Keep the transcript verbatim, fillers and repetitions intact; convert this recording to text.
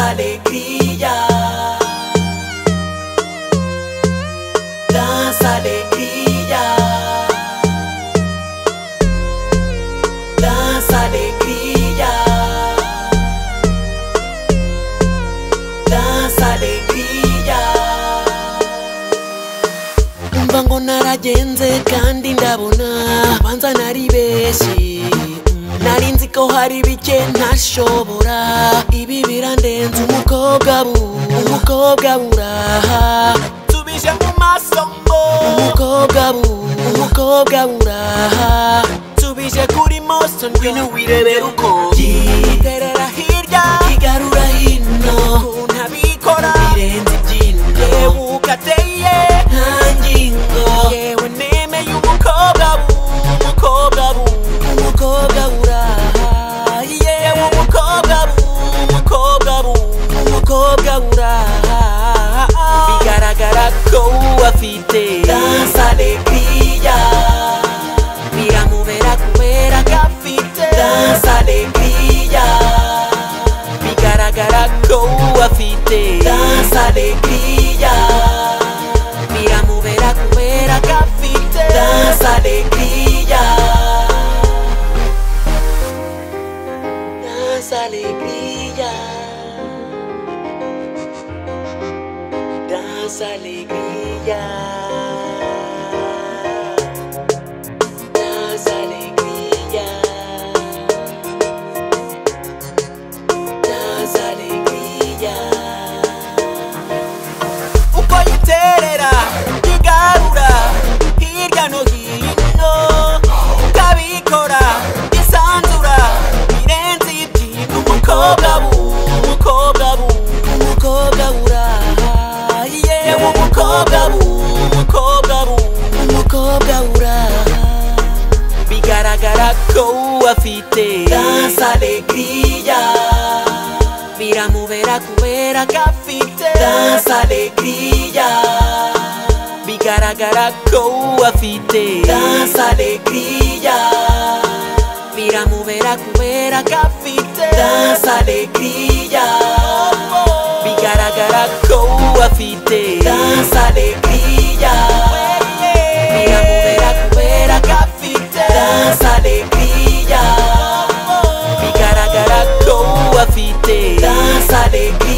alegría, danza alegría, danza alegría, danza alegría. Umva ngo naragenze kandi ndabona banza nari beshi, nari nzi ko hari bike ntashobora, ibi birandenze umukobwa bu umukobwa buraha, tubije mu masomo umukobwa bu umukobwa buraha, tubije kuri moso ngwino wirebera uko yiterera hirya igarura hino, ntabikora birenze ibyino, yewe ukateye nta ngingo, yewe nemeye umukobwa bu umukobwa bu umukobwa buraha, yewe umukobwa bu umukobwa bu umukobwa buraha, bigaragara ko afite danza alegría, biramubera kubera ko afite danza alegría, bigaragara ko afite danza alegría, biramubera kubera ko afite danza alegría, danza alegría, danza alegría, danza alegría, danza alegría. Uko yiterera igarura hirya no hino, kabikora isanzura birenze ibyino, umukobwa bu umukobwa bu umukobwa buraha, yewe umukobwa bu umukobwa bu umukobwa buraha, bigaragara ko afite danza alegría, biramubera kubera ko afite danza alegría, bigaragara ko afite danza alegría, biramubera kubera ko afite danza alegría, bigaragara ko afite danza alegría, biramubera kubera ko afite danza alegría, bigaragara ko afite danza alegría.